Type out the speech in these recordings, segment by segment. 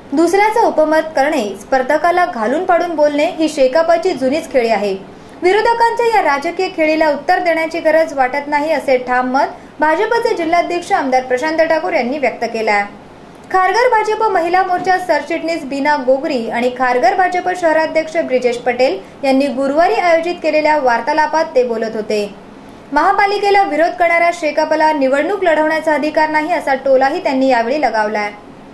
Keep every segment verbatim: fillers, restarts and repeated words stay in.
दुसऱ्याचं उपमत करणे, स्पर्धकाला घालून पाडून बोलणे ही शेकापची जुनीच खेळी आहे। विरोधकांच्या या राजकीय खेळीला उत्तर देण्याची गरज वाटत नाही असे ठाम मत भाजपचे जिल्हाध्यक्ष आमदार प्रशांत ठाकूर यांनी व्यक्त केले आहे। खारघर भाजप महिला मोर्चा सरचिटणीस बीना गोगरी आणि खारघर भाजप शहराध्यक्ष ब्रिजेश पटेल यांनी गुरुवारी आयोजित केलेल्या वार्तालापात ते बोलत होते। महापालिकेला विरोध करणाऱ्या शेकापला निवडणूक लढवण्याचा अधिकार नाही असा टोलाही त्यांनी यावेळी लगावलाय।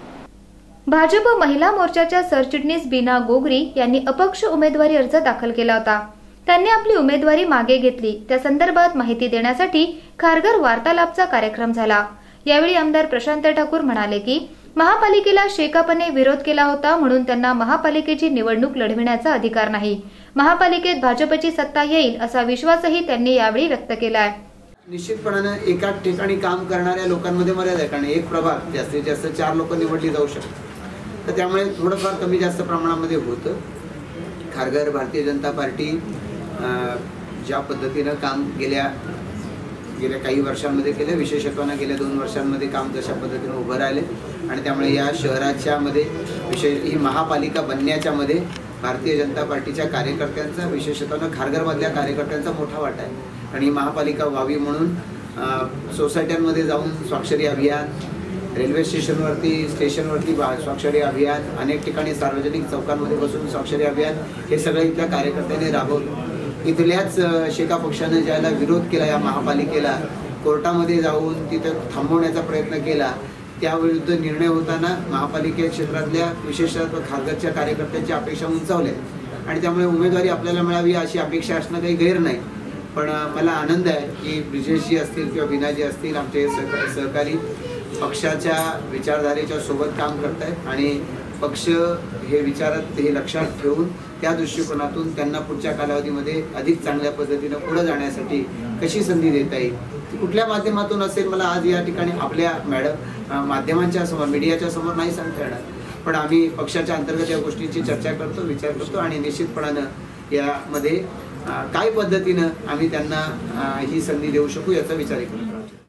भाजप महिला मोर्चाच्या सरचिटणीस बीना गोगरी यांनी अपक्ष उमेदवारी अर्ज दाखल केला होता। त्यांनी आपली उमेदवारी मागे घेतली, त्या संदर्भात माहिती देण्यासाठी खारघर वार्तालापचा कार्यक्रम झाला। यावेळी आमदार प्रशांत ठाकूर म्हणाले की महापालिकेला शेकापने विरोध केला होता म्हणून त्यांना महापालिकेची निवडणूक लढविण्याचा अधिकार नाही। महापालिकेत भाजपची सत्ता येईल असा विश्वासही त्यांनी यावेळी व्यक्त केला आहे। निश्चितपणाने एका ठिकाणी काम करणाऱ्या लोकांमध्ये मर्यादा आहे, कारण एक प्रभाग जास्तीत जास्त चार लोक निवडली जाऊ शकतात, तर त्यामुळे थोडंफार कमी जास्त प्रमाणामध्ये होतं। खारघर भारतीय जनता पार्टी ज्या पद्धतीनं काम गेल्या गेल्या काही वर्षांमध्ये केले, विशेषत्वानं गेल्या दोन वर्षांमध्ये काम जशा पद्धतीनं उभं राहिले आणि त्यामुळे या शहराच्या मध्ये विशेष ही महापालिका बनण्याच्या मध्ये भारतीय जनता पार्टीच्या कार्यकर्त्यांचा, विशेषत्वानं खारघरमधल्या कार्यकर्त्यांचा मोठा वाटा आहे। आणि ही महापालिका व्हावी म्हणून सोसायट्यांमध्ये जाऊन स्वाक्षरी अभियान, रेल्वे स्टेशनवरती स्टेशनवरती स्वाक्षरी अभियान, अनेक ठिकाणी सार्वजनिक चौकांमध्ये बसून स्वाक्षरी अभियान हे सगळं इथल्या कार्यकर्त्यांनी राबवलं। इथल्याच शेका पक्षाने ज्याला विरोध केला या महापालिकेला, कोर्टामध्ये जाऊन तिथं थांबवण्याचा प्रयत्न केला, त्याविरुद्ध निर्णय होताना महापालिके क्षेत्रातल्या विशेषतः खारघरच्या कार्यकर्त्यांच्या अपेक्षा उंचावल्या आणि त्यामुळे उमेदवारी आपल्याला मिळावी अशी अपेक्षा असणं काही गैर नाही। पण मला आनंद आहे की ब्रिजेशजी असतील किंवा बीनाजी असतील आमचे सहकारी पक्षाच्या विचारधारेच्या सोबत काम करत आहेत आणि पक्ष हे विचारात हे लक्षात ठेवून त्या दृष्टिकोनातून त्यांना पुढच्या कालावधीमध्ये अधिक चांगल्या पद्धतीनं पुढे जाण्यासाठी कशी संधी देता येईल, कुठल्या माध्यमातून असेल मला आज या ठिकाणी आपल्या मॅडम माध्यमांच्या समोर, मीडियाच्या समोर नाही सांगता येणार, पण आम्ही पक्षाच्या अंतर्गत या गोष्टींची चर्चा करतो, विचार करतो आणि निश्चितपणानं यामध्ये काय पद्धतीनं आम्ही त्यांना ही संधी देऊ शकू याचा विचार करू।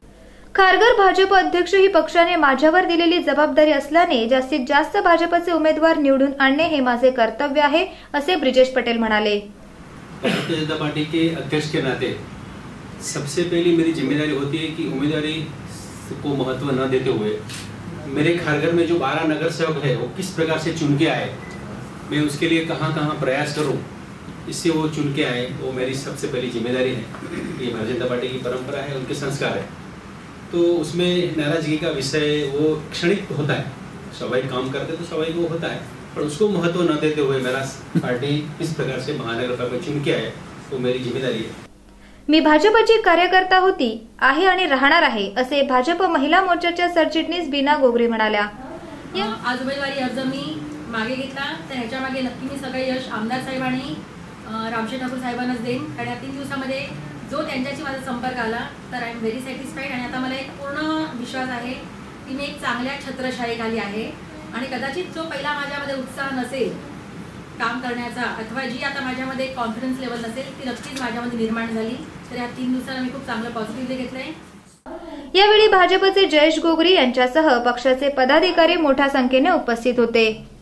खारघर भाजप अध्यक्ष ही पक्षाने माझ्यावर दिलेली जबाबदारी असल्याने जास्तीत जास्त भाजपचे उमेदवार निवडून आणणे हे माझे कर्तव्य आहे असे ब्रिजेश पटेल म्हणाले। भारतीय जनता पार्टी के अध्यक्ष के नाते सबसे पहली मेरी जिम्मेदारी होती है कि उम्मीदवारी को महत्व न देते हुए मेरे खारघर में जो बारह नगर सेवक है वो किस प्रकार से चुन के आए, मैं उसके लिए कहाँ कहाँ प्रयास करूँ, इससे वो चुन के आए, वो मेरी सबसे पहली जिम्मेदारी है। ये भारतीय जनता पार्टी की परंपरा है, उनके संस्कार है। तो उसमें नाराजगी का विषय वो क्षणिक होता है, स्वाभाविक काम करते तो स्वाभाविक वो होता है, पर उसको महत्व न देते हुए मेरा पार्टी इस प्रकार से महानगरपालिका चुन के आए, वो मेरी जिम्मेदारी है। मी भाजपची कार्यकर्ता होती, आहे आणि राहणार आहे असे भाजप महिला मोर्चाच्या सरचिटणीस बीना गोगरी म्हणाल्या। आज उमेदवारी अर्ज मी मागे घेतला, तर ह्याच्या मागे नक्की मी सगळे यश आमदार साहेबांनी रामशेठ ठाकूर साहेबांनाच देईन, कारण या तीन दिवसामध्ये जो त्यांच्याशी माझा संपर्क आला तर आय एम व्हेरी सॅटिस्फाईड आणि आता मला एक पूर्ण विश्वास आहे की मी एक चांगल्या छत्रछायेखाली आहे आणि कदाचित जो पहिला माझ्यामध्ये उत्साह नसेल काम करण्याचा अथवा जी आता माझ्यामध्ये कॉन्फिडन्स लेवल नसेल ती नक्कीच माझ्यामध्ये निर्माण झाली, तर या तीन दिवसांना मी खूप चांगलं पॉझिटिव्हली घेतलंय। यावेळी भाजपचे जयेश गोगरी यांच्यासह पक्षाचे पदाधिकारी मोठ्या संख्येने उपस्थित होते।